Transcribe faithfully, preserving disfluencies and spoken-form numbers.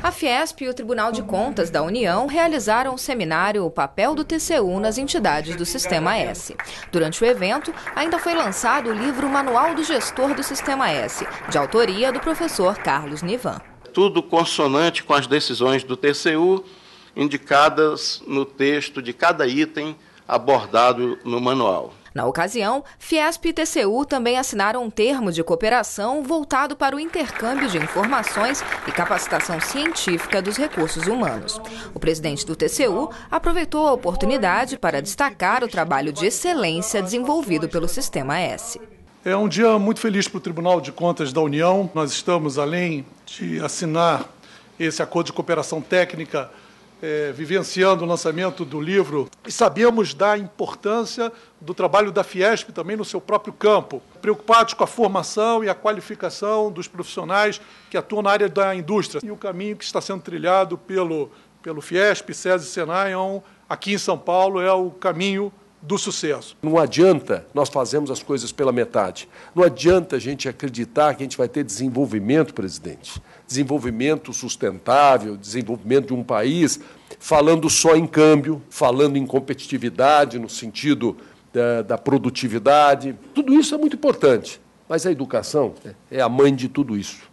A Fiesp e o Tribunal de Contas da União realizaram o seminário O Papel do T C U nas Entidades do Sistema S. Durante o evento, ainda foi lançado o livro Manual do Gestor do Sistema S, de autoria do professor Carlos Nivan. Tudo consonante com as decisões do T C U, indicadas no texto de cada item abordado no manual. Na ocasião, Fiesp e T C U também assinaram um termo de cooperação voltado para o intercâmbio de informações e capacitação científica dos recursos humanos. O presidente do T C U aproveitou a oportunidade para destacar o trabalho de excelência desenvolvido pelo Sistema S. É um dia muito feliz para o Tribunal de Contas da União. Nós estamos, além de assinar esse acordo de cooperação técnica, É, vivenciando o lançamento do livro, e sabemos da importância do trabalho da Fiesp também no seu próprio campo, preocupados com a formação e a qualificação dos profissionais que atuam na área da indústria. E o caminho que está sendo trilhado pelo, pelo Fiesp, SESI e Senai, aqui em São Paulo, é o caminho do sucesso. Não adianta nós fazermos as coisas pela metade. Não adianta a gente acreditar que a gente vai ter desenvolvimento, presidente. Desenvolvimento sustentável, desenvolvimento de um país, falando só em câmbio, falando em competitividade no sentido da, da produtividade. Tudo isso é muito importante, mas a educação é a mãe de tudo isso.